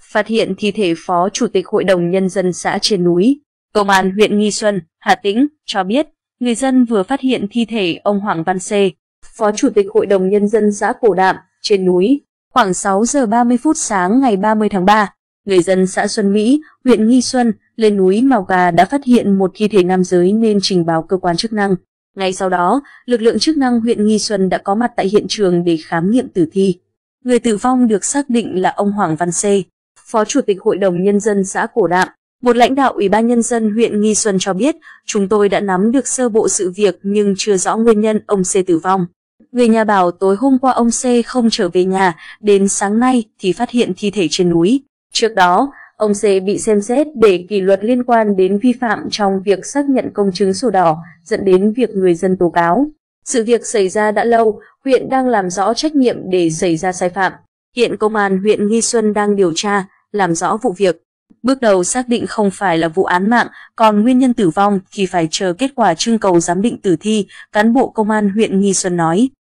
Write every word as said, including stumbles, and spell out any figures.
phát hiện thi thể Phó Chủ tịch Hội đồng Nhân dân xã trên núi. Công an huyện Nghi Xuân, Hà Tĩnh cho biết, người dân vừa phát hiện thi thể ông Hoàng Văn C, Phó Chủ tịch Hội đồng Nhân dân xã Cổ Đạm, trên núi. Khoảng sáu giờ ba mươi phút sáng ngày ba mươi tháng ba, người dân xã Xuân Mỹ, huyện Nghi Xuân, lên núi Mào Gà đã phát hiện một thi thể nam giới nên trình báo cơ quan chức năng. Ngay sau đó, lực lượng chức năng huyện Nghi Xuân đã có mặt tại hiện trường để khám nghiệm tử thi. Người tử vong được xác định là ông Hoàng Văn C, Phó Chủ tịch Hội đồng Nhân dân xã Cổ Đạm. Một lãnh đạo Ủy ban Nhân dân huyện Nghi Xuân cho biết, chúng tôi đã nắm được sơ bộ sự việc nhưng chưa rõ nguyên nhân ông C tử vong. Người nhà bảo tối hôm qua ông C không trở về nhà, đến sáng nay thì phát hiện thi thể trên núi. Trước đó, ông C bị xem xét để kỷ luật liên quan đến vi phạm trong việc xác nhận công chứng sổ đỏ, dẫn đến việc người dân tố cáo. Sự việc xảy ra đã lâu, huyện đang làm rõ trách nhiệm để xảy ra sai phạm. Hiện Công an huyện Nghi Xuân đang điều tra, làm rõ vụ việc. Bước đầu xác định không phải là vụ án mạng, còn nguyên nhân tử vong thì phải chờ kết quả trưng cầu giám định tử thi, cán bộ Công an huyện Nghi Xuân nói.